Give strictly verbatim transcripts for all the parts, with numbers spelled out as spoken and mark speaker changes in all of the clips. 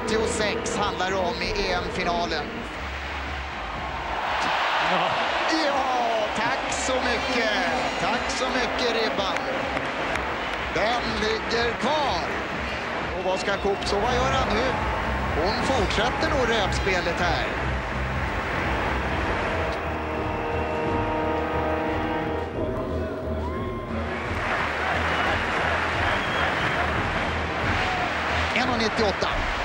Speaker 1: nittiosex handlar det om i E M-finalen. Ja. ja, tack så mycket. Tack så mycket, Ribban. Den ligger kvar. Och vad ska Kupsova göra nu? Hon fortsätter nog rävspelet här. en nittioåtta.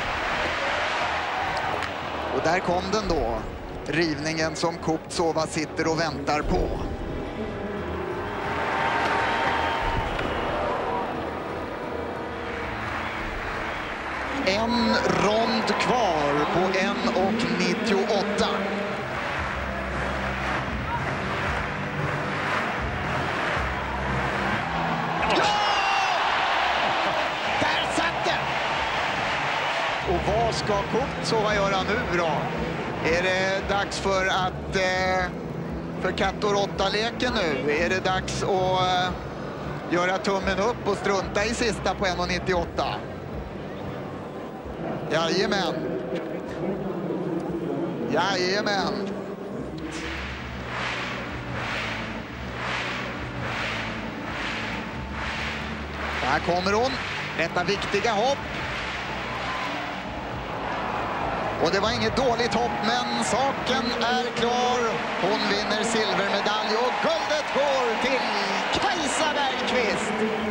Speaker 1: Och där kom den då. Rivningen som Kupsova sitter och väntar på. En rond kvar på en nittioåtta. Och vad ska Kupsova göra nu då? Är det dags för att eh, för katt och råtta-leken nu? Är det dags att eh, göra tummen upp och strunta i sista på en nittioåtta? Jajamän. Jajamän. Här kommer hon. Detta viktiga hopp. Och det var inget dåligt hopp, men saken är klar. Hon vinner silvermedalj och guldet går till Kajsa Bergqvist.